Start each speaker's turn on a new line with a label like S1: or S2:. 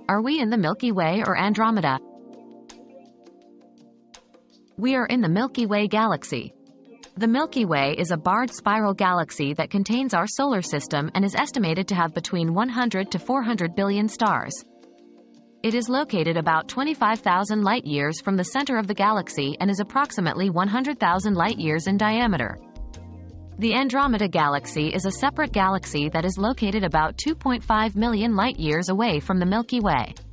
S1: Are we in the Milky Way or Andromeda? We are in the Milky Way galaxy. The Milky Way is a barred spiral galaxy that contains our solar system and is estimated to have between 100 to 400 billion stars. It is located about 25,000 light-years from the center of the galaxy and is approximately 100,000 light-years in diameter. The Andromeda galaxy is a separate galaxy that is located about 2.5 million light-years away from the Milky Way.